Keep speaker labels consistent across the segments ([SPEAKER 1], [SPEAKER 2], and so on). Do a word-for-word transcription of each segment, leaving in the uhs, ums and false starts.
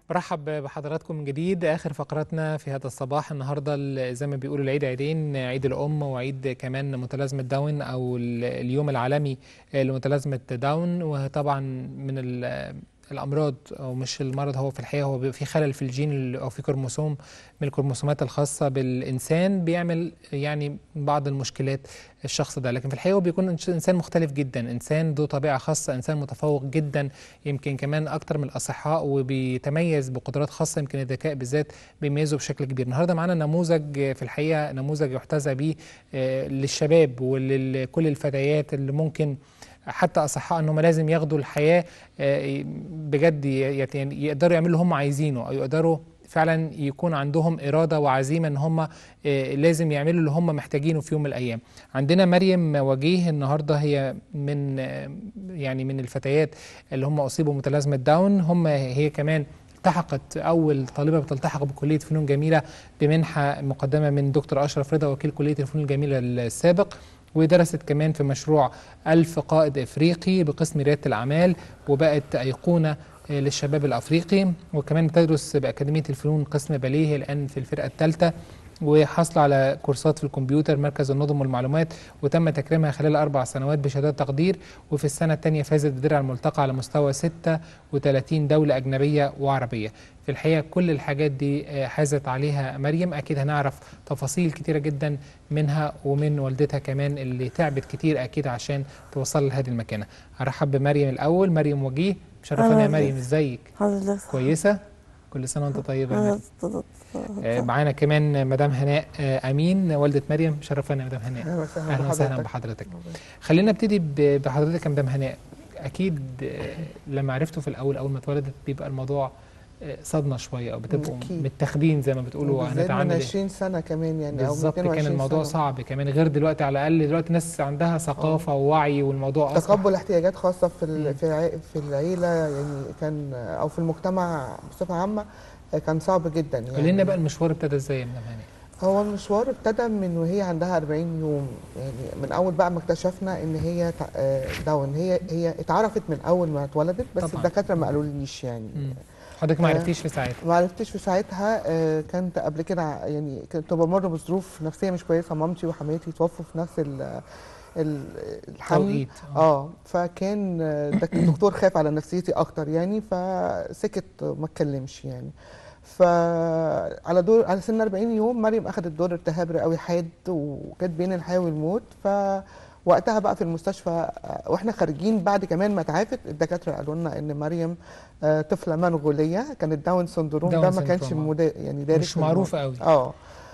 [SPEAKER 1] برحب بحضراتكم من جديد. آخر فقراتنا في هذا الصباح النهاردة زي ما بيقولوا العيد عيدين، عيد الأم وعيد كمان متلازمة داون أو اليوم العالمي لمتلازمة داون. وطبعا من الأمراض أو مش المرض، هو في الحقيقة هو في خلل في الجين أو في كروموسوم من الكروموسومات الخاصة بالإنسان بيعمل يعني بعض المشكلات الشخص ده. لكن في الحقيقة هو بيكون إنسان مختلف جدا، إنسان ذو طبيعة خاصة، إنسان متفوق جدا يمكن كمان أكتر من الأصحاء، وبيتميز بقدرات خاصة. يمكن الذكاء بالذات بيميزه بشكل كبير. النهارده معانا نموذج في الحقيقة نموذج يحتذى به للشباب ولكل الفتيات اللي ممكن حتى أصحاء أنهم لازم ياخدوا الحياة بجد، يعني يقدروا يعملوا اللي هم عايزينه، أو يقدروا فعلا يكون عندهم إرادة وعزيمة أن هم لازم يعملوا اللي هم محتاجينه في يوم من الأيام. عندنا مريم وجيه النهاردة، هي من يعني من الفتيات اللي هم أصيبوا متلازمة داون. هم هي كمان التحقت أول طالبة بتلتحق بكلية فنون جميلة بمنحة مقدمة من دكتور أشرف رضا وكيل كلية الفنون الجميلة السابق، ودرست كمان في مشروع ألف قائد إفريقي بقسم ريادة الأعمال، وبقت أيقونة للشباب الأفريقي. وكمان بتدرس بأكاديمية الفنون قسم باليه الآن في الفرقة الثالثة، وحصل على كورسات في الكمبيوتر مركز النظم والمعلومات، وتم تكريمها خلال أربع سنوات بشهادات تقدير. وفي السنة الثانية فازت بدرع الملتقى على مستوى ستة وثلاثين دولة أجنبية وعربية. في الحقيقة كل الحاجات دي حازت عليها مريم. أكيد هنعرف تفاصيل كتيرة جدا منها ومن والدتها كمان اللي تعبت كتير أكيد عشان توصل لهذه المكانة. هرحب بمريم الأول. مريم وجيه، مشرفاني يا مريم. ازيك؟ كويسة؟ كل سنة وانت طيبة يا مريم. آه معانا كمان مدام هناء آه أمين، والدة مريم. مشرفانا يا مدام هناء. أهلا وسهلا بحضرتك. خلينا نبتدي بحضرتك يا مدام هناء. أكيد آه لما عرفتوا في الأول أول ما اتولدت بيبقى الموضوع صدمه شويه، او بتبقوا متاخدين زي ما بتقولوا
[SPEAKER 2] هنتعامل من عشرين سنه كمان يعني، او
[SPEAKER 1] بالظبط. كان الموضوع سنة. صعب كمان غير دلوقتي، على الاقل دلوقتي الناس عندها ثقافه أوه. ووعي، والموضوع اصبح
[SPEAKER 2] تقبل احتياجات خاصه في في في العيله يعني، كان او في المجتمع بصفه عامه كان صعب جدا يعني.
[SPEAKER 1] قولي لنا بقى المشوار ابتدى ازاي يا مدام هاني؟
[SPEAKER 2] هو المشوار ابتدى من وهي عندها أربعين يوم يعني، من اول بقى ما اكتشفنا ان هي داون. هي هي اتعرفت من اول ما اتولدت، بس الدكاتره ما قالوليش يعني. مم.
[SPEAKER 1] حضرتك ما عرفتيش في ساعتها؟
[SPEAKER 2] ما عرفتش في ساعتها. آه كانت قبل كده يعني كنت بمر بظروف نفسيه مش كويسه، مامتي وحماتي توفوا في نفس الحمل. اه فكان الدكتور خاف على نفسيتي اكتر يعني، فسكت ما اتكلمش يعني. فعلى دور على سن أربعين يوم مريم اخذت دور ارتهاب رئوي حاد، وكانت بين الحياه والموت. ف وقتها بقى في المستشفى واحنا خارجين بعد كمان ما تعافت، الدكاتره قالوا لنا ان مريم طفله منغوليه، كانت داون سندروم. ده ما كانش مدا يعني دارج،
[SPEAKER 1] مش معروف قوي.
[SPEAKER 2] اه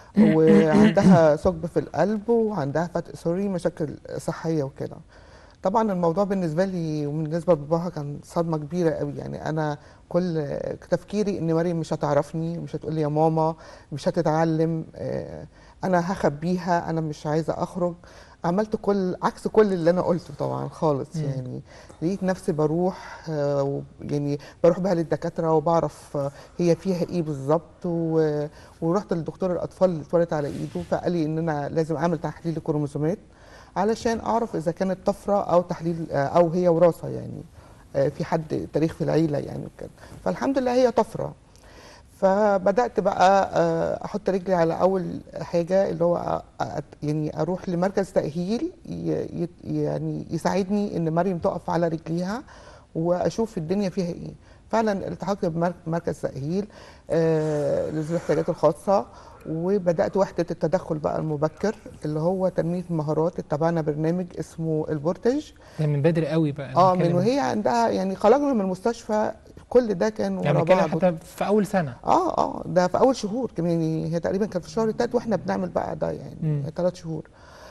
[SPEAKER 2] وعندها ثقب في القلب، وعندها فتق سوري، مشاكل صحيه وكده. طبعا الموضوع بالنسبه لي وبالنسبه لباباها كان صدمه كبيره قوي يعني. انا كل تفكيري ان مريم مش هتعرفني، مش هتقول لي يا ماما، مش هتتعلم، انا هخبيها، انا مش عايزه اخرج. عملت كل عكس كل اللي انا قلته طبعا خالص م. يعني. لقيت نفسي بروح يعني بروح بها للدكاتره وبعرف هي فيها ايه بالظبط. ورحت لدكتور الاطفال اللي اتولدت على ايده، فقال لي ان انا لازم اعمل تحليل الكروموسومات علشان اعرف اذا كانت طفره او تحليل او هي وراثه يعني، في حد تاريخ في العيله يعني وكده. فالحمد لله هي طفره. فبدات بقى احط رجلي على اول حاجه، اللي هو يعني اروح لمركز تاهيل يعني يساعدني ان مريم تقف على رجليها، واشوف الدنيا فيها ايه. فعلا التحقت بمركز تاهيل لذوي الاحتياجات الخاصه، وبدات وحده التدخل بقى المبكر اللي هو تنميه المهارات. اتبعنا برنامج اسمه البورتج.
[SPEAKER 1] ده من بدري قوي بقى.
[SPEAKER 2] اه من وهي عندها يعني، خرجنا من المستشفى كل ده كان ورا
[SPEAKER 1] يعني
[SPEAKER 2] بعض.
[SPEAKER 1] يعني حتى في اول سنه.
[SPEAKER 2] اه اه ده في اول شهور كمان يعني. هي تقريبا كانت في الشهر الثالث واحنا بنعمل بقى ده يعني ثلاث شهور.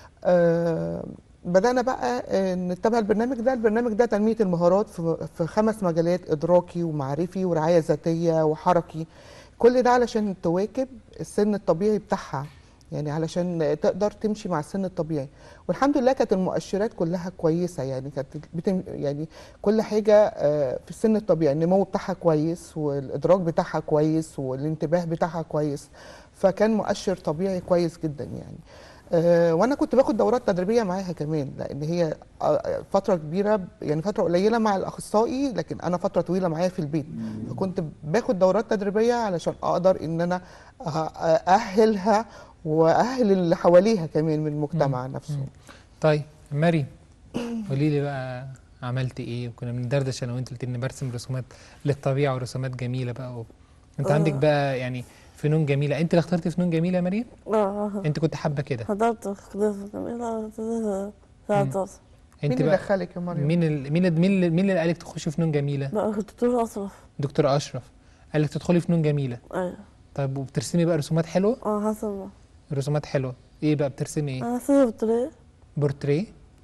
[SPEAKER 2] آه بدانا بقى نتبع البرنامج ده. البرنامج ده تنميه المهارات في, في خمس مجالات: ادراكي ومعرفي ورعايه ذاتيه وحركي. كل ده علشان تواكب السن الطبيعي بتاعها يعني، علشان تقدر تمشي مع السن الطبيعي. والحمد لله كانت المؤشرات كلها كويسه يعني. كانت بتم يعني كل حاجه في السن الطبيعي، النمو بتاعها كويس، والادراك بتاعها كويس، والانتباه بتاعها كويس. فكان مؤشر طبيعي كويس جدا يعني. آه، وانا كنت باخد دورات تدريبيه معاها كمان، لان هي آه، فتره كبيره، يعني فتره قليله مع الاخصائي، لكن انا فتره طويله معايا في البيت. فكنت باخد دورات تدريبيه علشان اقدر ان انا أه- ااهلها واهل اللي حواليها كمان من المجتمع نفسه.
[SPEAKER 1] طيب مريم، قولي لي بقى عملتي ايه؟ وكنا بندردش انا وانت، قلت اني برسم رسومات للطبيعه ورسومات جميله بقى و... انت عندك
[SPEAKER 3] آه.
[SPEAKER 1] بقى يعني فنون جميله، انت اللي اخترتي فنون جميله يا مريم؟
[SPEAKER 3] اه
[SPEAKER 1] انت كنت حابه كده؟
[SPEAKER 3] حضرت كلية جميلة ثلاثة.
[SPEAKER 2] مين
[SPEAKER 1] انت
[SPEAKER 2] اللي
[SPEAKER 1] بقى
[SPEAKER 2] دخلك يا مريم؟
[SPEAKER 1] مين ال... مين ال... مين اللي... مين اللي قالك تخشي فنون جميله؟
[SPEAKER 3] بقى الدكتور أشرف.
[SPEAKER 1] دكتور اشرف قال لك تدخلي فنون جميله.
[SPEAKER 3] أيوة.
[SPEAKER 1] طيب وبترسمي بقى رسومات حلوه؟
[SPEAKER 3] اه حسن.
[SPEAKER 1] رسومات حلوه. ايه بقى بترسمي ايه؟
[SPEAKER 3] أنا سيدي بطريق.
[SPEAKER 1] بورتريه؟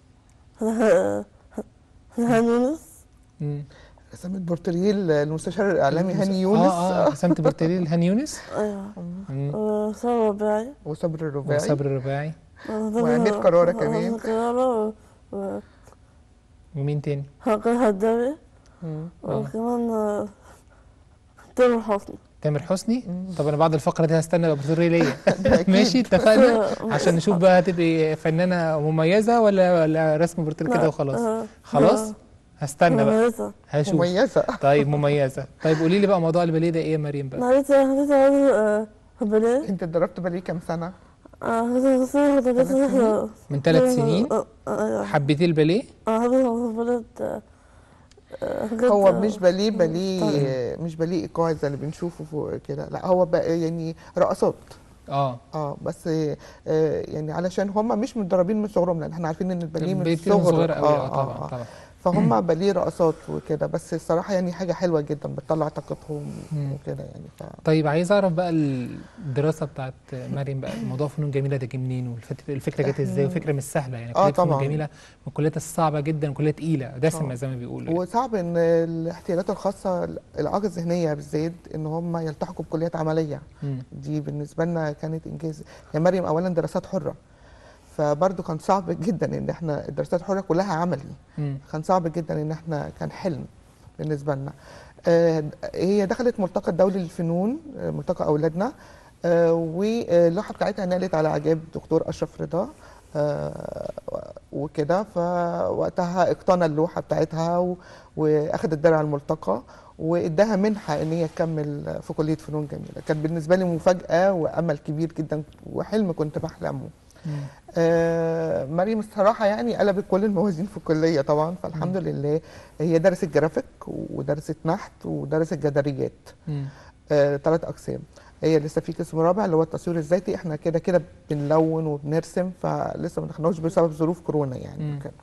[SPEAKER 3] هاني يونس.
[SPEAKER 1] امم
[SPEAKER 2] رسمت بورتريه المستشار الاعلامي هاني يونس.
[SPEAKER 1] اه اه رسمت بورتريه لهاني يونس.
[SPEAKER 3] أيوة.
[SPEAKER 1] مم.
[SPEAKER 3] وسام رباعي.
[SPEAKER 2] وصبر الرباعي.
[SPEAKER 1] وصبر الرباعي.
[SPEAKER 2] وأمير كرارة كمان.
[SPEAKER 3] أمير كرارة و-
[SPEAKER 1] ومين تاني؟
[SPEAKER 3] وحقي هداوي.
[SPEAKER 2] مم.
[SPEAKER 3] وكمان آه، تامر حسني.
[SPEAKER 1] تامر حسني. طب انا بعد الفقره دي هستنى بقى بورتريه ليا. ماشي اتفقنا، عشان نشوف بقى هتبقي فنانه مميزه ولا ولا رسم بورتريه كده وخلاص.
[SPEAKER 3] آه،
[SPEAKER 1] خلاص
[SPEAKER 3] آه،
[SPEAKER 1] هستنى بقى
[SPEAKER 3] مميزة.
[SPEAKER 1] هشوف.
[SPEAKER 2] مميزه.
[SPEAKER 1] طيب مميزه. طيب قولي لي بقى موضوع الباليه ده ايه يا مريم بقى؟
[SPEAKER 3] ناريت ناريت ناريت باليه.
[SPEAKER 2] انت اتدربت باليه كام سنه؟
[SPEAKER 1] من ثلاث سنين حبيتي الباليه؟
[SPEAKER 2] هو مش باليه باليه مش باليه ايقاعي زي اللي بنشوفه فوق كده، لا هو بقى يعني رقصات.
[SPEAKER 1] اه
[SPEAKER 2] اه بس آه يعني علشان هم مش متدربين من صغرهم، لان احنا عارفين ان الباليه من
[SPEAKER 1] بيبتدي من
[SPEAKER 2] الصغر.
[SPEAKER 1] صغير قوي. اه طبعا طبعا.
[SPEAKER 2] فهم باليه رقصات وكده، بس الصراحه يعني حاجه حلوه جدا بتطلع طاقتهم
[SPEAKER 1] مم.
[SPEAKER 2] وكده يعني ف...
[SPEAKER 1] طيب عايز اعرف بقى الدراسه بتاعت مريم بقى، موضوع فنون جميله ده جه منين؟ والفت- الفكره جت ازاي؟ وفكره مش سهله يعني.
[SPEAKER 2] آه
[SPEAKER 1] كليه فنون
[SPEAKER 2] طبعاً.
[SPEAKER 1] جميله من الكليات الصعبه جدا، كليه تقيله دسمه
[SPEAKER 2] آه.
[SPEAKER 1] زي ما بيقولوا يعني.
[SPEAKER 2] وصعب ان الاحتياجات الخاصه الاعاقه الذهنيه بالذات ان هم يلتحقوا بكليات عمليه.
[SPEAKER 1] مم.
[SPEAKER 2] دي بالنسبه لنا كانت انجاز. يا مريم اولا دراسات حره، فبرضه كان صعب جدا ان احنا الدراسات الحره كلها عملي.
[SPEAKER 1] مم.
[SPEAKER 2] كان صعب جدا ان احنا كان حلم بالنسبه لنا. آه هي دخلت ملتقى الدولي للفنون، آه ملتقى اولادنا، آه واللوحه بتاعتها نالت على اعجاب دكتور اشرف رضا آه وكده، فوقتها اقتنى اللوحه بتاعتها و- واخدت درع الملتقى واداها منحه ان هي تكمل في كليه فنون جميله. كانت بالنسبه لي مفاجاه وامل كبير جدا وحلم كنت بحلمه.
[SPEAKER 1] مم.
[SPEAKER 2] آه مريم الصراحه يعني قلبت كل الموازين في الكليه طبعا، فالحمد
[SPEAKER 1] مم.
[SPEAKER 2] لله. هي درست جرافيك ودرست نحت ودرست جداريات،
[SPEAKER 1] مم.
[SPEAKER 2] آه ثلاث اقسام. هي لسه في قسم رابع اللي هو التصوير الذاتي، احنا كده كده بنلون وبنرسم، فلسه ما دخلناش بسبب ظروف كورونا يعني
[SPEAKER 1] مم.
[SPEAKER 2] وكده.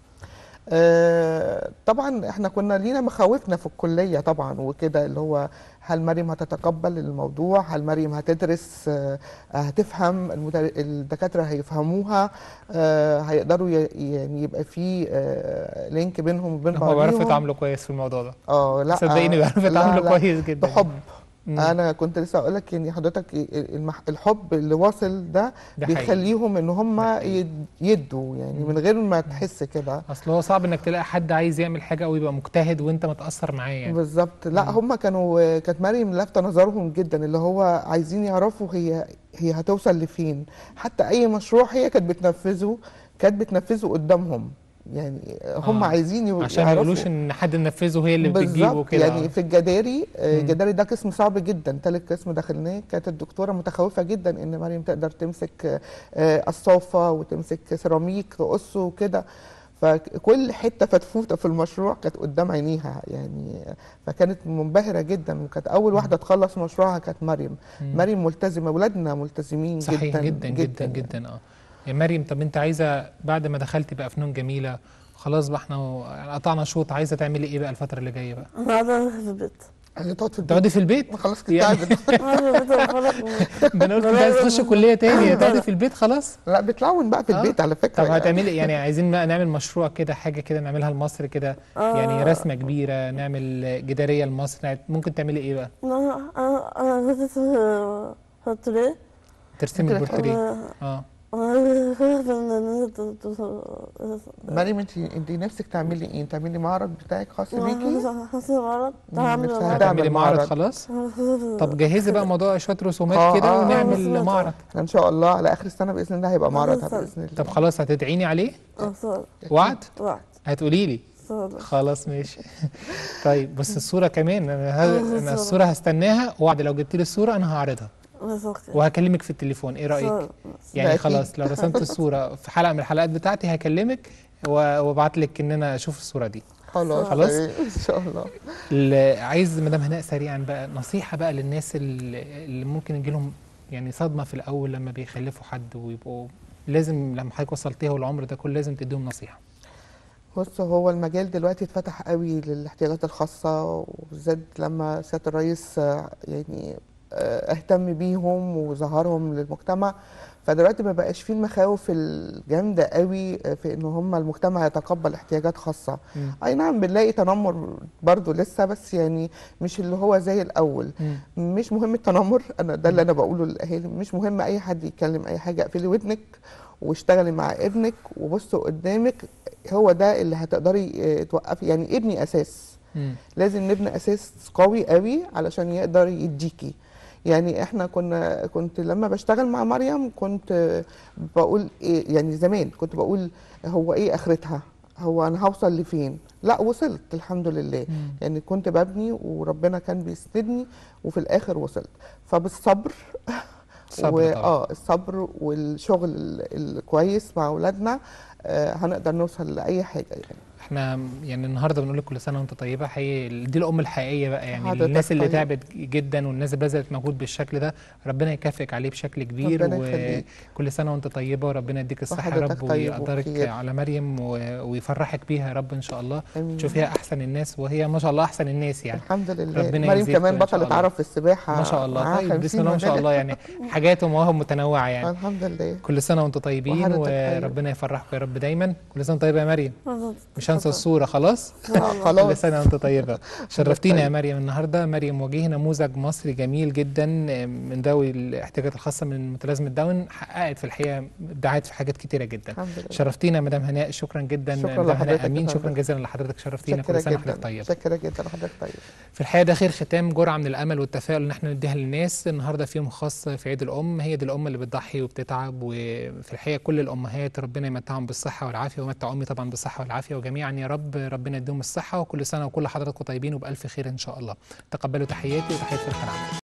[SPEAKER 2] آه طبعا احنا كنا لينا مخاوفنا في الكليه طبعا وكده، اللي هو هل مريم هتتقبل الموضوع؟ هل مريم هتدرس؟ آه هتفهم؟ المدر... الدكاتره هيفهموها؟ آه هيقدروا ي... يعني يبقى في آه لينك بينهم وبين
[SPEAKER 1] هم
[SPEAKER 2] بعضهم؟
[SPEAKER 1] بيعرفوا يتعاملوا كويس في الموضوع ده.
[SPEAKER 2] اه لا
[SPEAKER 1] صدقيني بيعرفوا
[SPEAKER 2] لا،
[SPEAKER 1] يتعاملوا
[SPEAKER 2] لا،
[SPEAKER 1] كويس جدا.
[SPEAKER 2] بحب.
[SPEAKER 1] مم.
[SPEAKER 2] انا كنت لسه اقول لك يعني حضرتك المح... الحب اللي واصل ده
[SPEAKER 1] ده حقيقي.
[SPEAKER 2] بيخليهم ان هم
[SPEAKER 1] ده حقيقي.
[SPEAKER 2] يد... يدوا يعني من غير ما تحس كده.
[SPEAKER 1] اصل هو صعب انك تلاقي حد عايز يعمل حاجه او يبقى مجتهد وانت متاثر معاه يعني.
[SPEAKER 2] بالظبط. لا هم كانوا كانت مريم لافته نظرهم جدا، اللي هو عايزين يعرفوا هي هي هتوصل لفين. حتى اي مشروع هي كانت بتنفذه كانت بتنفذه قدامهم، يعني هم
[SPEAKER 1] آه.
[SPEAKER 2] عايزين يو-
[SPEAKER 1] عشان ما
[SPEAKER 2] يعرفوا.
[SPEAKER 1] يقولوش ان حد نفذه هي اللي بتجيبه
[SPEAKER 2] بالظبط.
[SPEAKER 1] كده.
[SPEAKER 2] يعني في الجداري، آه،
[SPEAKER 1] مم.
[SPEAKER 2] الجداري ده قسم صعب جدا، تالت قسم دخلناه. كانت الدكتوره متخوفه جدا ان مريم تقدر تمسك آه، قصافه وتمسك سيراميك تقصه وكده، فكل حته فتفوته في المشروع كانت قدام عينيها يعني. فكانت منبهره جدا، وكانت اول واحده تخلص مشروعها كانت مريم.
[SPEAKER 1] مم.
[SPEAKER 2] مريم ملتزمه، اولادنا ملتزمين
[SPEAKER 1] صحيح
[SPEAKER 2] جدا
[SPEAKER 1] جدا جدا جدا, جدا اه. يا مريم، طب انت عايزه بعد ما دخلتي بقى فنون جميله خلاص بقى احنا قطعنا شوط، عايزه تعملي ايه بقى الفتره اللي جايه بقى؟
[SPEAKER 3] انا قاعدة في البيت.
[SPEAKER 2] عايزه تقعد في البيت.
[SPEAKER 1] تقعدي في البيت؟
[SPEAKER 2] خلاص كنت
[SPEAKER 1] يعني
[SPEAKER 2] قاعده.
[SPEAKER 3] قاعدة في البيت وخلاص.
[SPEAKER 1] ده انا قلت انت عايز تخش كليه تاني، هتقعدي في البيت خلاص؟
[SPEAKER 2] لا بتلون بقى في
[SPEAKER 1] آه.
[SPEAKER 2] البيت على فكره.
[SPEAKER 1] طب
[SPEAKER 2] يعني.
[SPEAKER 1] هتعملي يعني عايزين بقى نعمل مشروع كده، حاجه كده نعملها لمصر كده، يعني رسمه كبيره، نعمل جداريه لمصر، ممكن تعملي ايه بقى؟
[SPEAKER 3] انا انا انا كنت في في الطريق.
[SPEAKER 1] ترسمي
[SPEAKER 2] ممكن
[SPEAKER 1] البورتريه.
[SPEAKER 3] آه،
[SPEAKER 1] اه
[SPEAKER 2] مريم، انت انت نفسك تعملي ايه؟ تعملي معرض بتاعك خاص بيكي؟
[SPEAKER 3] حاسة معرض
[SPEAKER 2] مم،
[SPEAKER 3] هعمل
[SPEAKER 2] نفسها
[SPEAKER 3] معرض.
[SPEAKER 1] هتعملي
[SPEAKER 2] تعمل
[SPEAKER 1] معرض
[SPEAKER 2] معرض.
[SPEAKER 1] خلاص؟ طب جهزي بقى موضوع شويه رسومات
[SPEAKER 2] اه
[SPEAKER 1] كده
[SPEAKER 2] اه
[SPEAKER 1] ونعمل
[SPEAKER 3] رسومات.
[SPEAKER 1] معرض.
[SPEAKER 2] احنا ان شاء الله على اخر السنه باذن الله هيبقى معرض
[SPEAKER 3] السنة.
[SPEAKER 2] باذن الله.
[SPEAKER 1] طب خلاص هتدعيني عليه؟
[SPEAKER 3] اه صار
[SPEAKER 1] وعد؟
[SPEAKER 3] وعد
[SPEAKER 1] هتقولي لي؟
[SPEAKER 3] صار
[SPEAKER 1] خلاص ماشي. طيب بص الصوره كمان، انا ه- انا الصوره هستناها، وعد لو جبت لي الصوره انا هعرضها
[SPEAKER 3] بس وقت
[SPEAKER 1] وهكلمك في التليفون، ايه رايك؟
[SPEAKER 3] صار
[SPEAKER 1] يعني
[SPEAKER 2] ده أكيد.
[SPEAKER 1] خلاص لو رسمت الصوره في حلقه من الحلقات بتاعتي هكلمك و- وابعت لك ان انا اشوف الصوره دي.
[SPEAKER 2] خلاص
[SPEAKER 1] خلاص.
[SPEAKER 2] تمام، ان شاء الله.
[SPEAKER 1] ال- عايز مدام هناء سريعا بقى نصيحه بقى للناس اللي اللي ممكن يجي لهم يعني صدمه في الاول لما بيخلفوا حد ويبقوا لازم، لما حضرتك وصلتيها والعمر ده كله لازم تديهم نصيحه.
[SPEAKER 2] بص، هو المجال دلوقتي اتفتح قوي للاحتياجات الخاصه، وبالذات لما سياده الرئيس آه، يعني آه، اهتم بيهم وظهرهم للمجتمع. فدلوقتي ما بقاش فيه المخاوف الجامده قوي في ان هم المجتمع يتقبل احتياجات خاصه.
[SPEAKER 1] مم.
[SPEAKER 2] اي نعم بنلاقي تنمر برضو لسه، بس يعني مش اللي هو زي الاول.
[SPEAKER 1] مم.
[SPEAKER 2] مش مهم التنمر، انا ده اللي انا بقوله للاهالي، مش مهم اي حد يتكلم اي حاجه، اقفلي ودنك واشتغلي مع ابنك وبصوا قدامك، هو ده اللي هتقدري آه، توقفي. يعني ابني اساس،
[SPEAKER 1] مم.
[SPEAKER 2] لازم نبني اساس قوي قوي علشان يقدر يديكي. يعني احنا كنا كنت لما بشتغل مع مريم كنت آه، بقول ايه، يعني زمان كنت بقول هو ايه اخرتها، هو انا هوصل لفين؟ لا، وصلت الحمد لله.
[SPEAKER 1] مم.
[SPEAKER 2] يعني كنت ببني وربنا كان بيسندني وفي الاخر وصلت. فبالصبر
[SPEAKER 1] صبر طبعا.
[SPEAKER 2] واه الصبر والشغل ال- الكويس مع اولادنا آه هنقدر نوصل لاي حاجه يعني.
[SPEAKER 1] احنا يعني النهارده بنقول لك كل سنه وانت طيبه، حقيقي دي الام الحقيقيه بقى، يعني
[SPEAKER 2] حضرتك
[SPEAKER 1] الناس اللي
[SPEAKER 2] طيب.
[SPEAKER 1] تعبت جدا والناس اللي بذلت مجهود بالشكل ده ربنا يكافئك عليه بشكل كبير.
[SPEAKER 2] ربنا يخليك.
[SPEAKER 1] وكل سنه وانت طيبه وربنا يديك الصحه يا
[SPEAKER 2] وحضرتك
[SPEAKER 1] رب
[SPEAKER 2] طيب
[SPEAKER 1] ويقدرك
[SPEAKER 2] وبخير.
[SPEAKER 1] على مريم و- ويفرحك بيها يا رب ان شاء الله.
[SPEAKER 2] امين.
[SPEAKER 1] تشوفيها احسن الناس وهي ما شاء الله احسن الناس يعني.
[SPEAKER 2] الحمد لله.
[SPEAKER 1] ربنا
[SPEAKER 2] مريم
[SPEAKER 1] يزيدكم
[SPEAKER 2] كمان
[SPEAKER 1] إن شاء
[SPEAKER 2] بطلة
[SPEAKER 1] الله.
[SPEAKER 2] عرب في السباحه،
[SPEAKER 1] ما شاء الله.
[SPEAKER 2] معاها
[SPEAKER 1] طيب بسم
[SPEAKER 2] خمسين
[SPEAKER 1] الله ما شاء
[SPEAKER 2] ميدالية.
[SPEAKER 1] الله، يعني حاجات ومواهب متنوعه يعني.
[SPEAKER 2] الحمد لله.
[SPEAKER 1] كل سنه وانتم طيبين
[SPEAKER 2] وحضرتك طيب.
[SPEAKER 1] وربنا يفرحكم يا رب دايما. كل سنه طيبه يا مريم، مش هنسى الصوره خلاص.
[SPEAKER 2] آه، خلاص.
[SPEAKER 1] كل سنه وانت طيبه. شرفتينا يا
[SPEAKER 2] طيب.
[SPEAKER 1] مريم النهارده. مريم وجيه نموذج مصري جميل جدا من ذوي الاحتياجات الخاصه من متلازمه داون، حققت في الحقيقه ابداعات في حاجات كتيره جدا.
[SPEAKER 2] الحمد لله.
[SPEAKER 1] شرفتينا يا مدام هناء، شكرا جدا.
[SPEAKER 2] شكرا
[SPEAKER 1] مدام
[SPEAKER 2] لحضرتك
[SPEAKER 1] هناء امين،
[SPEAKER 2] يا
[SPEAKER 1] شكرا
[SPEAKER 2] فندم.
[SPEAKER 1] جزيلا لحضرتك، شرفتينا.
[SPEAKER 2] شكرا
[SPEAKER 1] كل سنه وحضرتك
[SPEAKER 2] جدا،
[SPEAKER 1] طيبه.
[SPEAKER 2] شكرا جدا لحضرتك طيب.
[SPEAKER 1] في الحقيقه ده خير ختام، جرعه من الامل والتفاؤل ان احنا نديها للناس. النهارده في يوم خاص في عيد الام، هي دي الام اللي بتضحي وبتتعب، وفي الحقيقه كل الامهات ربنا يمتعهم بالصحه والعافيه، ويمتع امي طبعا بالصحه والعافيه، وجميعا يا رب ربنا يديهم الصحه. وكل سنه وكل حضراتكم طيبين وبالف خير ان شاء الله. تقبلوا تحياتي وتحيات في القناه.